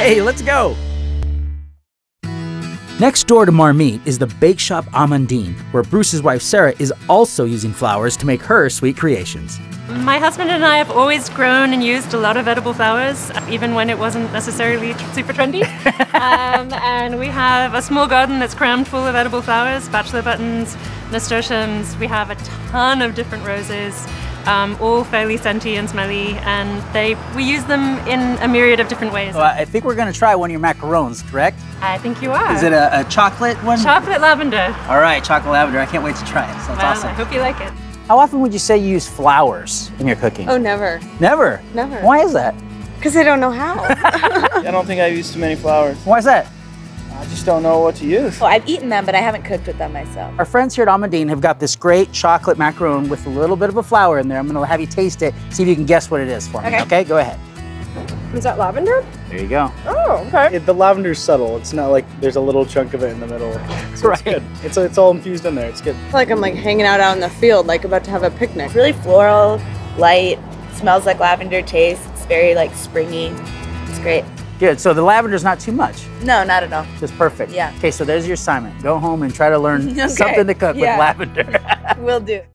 Hey, let's go. Next door to Marmite is the Bakeshop Amandine, where Bruce's wife Sarah is also using flowers to make her sweet creations. My husband and I have always grown and used a lot of edible flowers, even when it wasn't necessarily super trendy. And we have a small garden that's crammed full of edible flowers, bachelor buttons, nasturtiums. We have a ton of different roses, all fairly scenty and smelly, and we use them in a myriad of different ways. Well, I think we're going to try one of your macarons, correct? I think you are. Is it a chocolate one? Chocolate lavender. All right, chocolate lavender. I can't wait to try it. Sounds awesome. I hope you like it. How often would you say you use flowers in your cooking? Oh, never. Never? Never. Why is that? Because I don't know how. I don't think I've used too many flowers. Why is that? I just don't know what to use. Well, I've eaten them, but I haven't cooked with them myself. Our friends here at Amandine have got this great chocolate macaron with a little bit of a flower in there. I'm going to have you taste it, see if you can guess what it is for me. Okay, go ahead. Is that lavender? There you go. Oh, okay. The lavender's subtle. It's not like there's a little chunk of it in the middle. So Right. It's good. It's all infused in there. It's good. I feel like I'm hanging out in the field, about to have a picnic. It's really floral, light, smells like lavender, tastes very springy. It's great. Good. So the lavender's not too much. No, not at all. Just perfect. Yeah. Okay, so there's your assignment. Go home and try to learn Okay. something to cook with Yeah. lavender. Will do.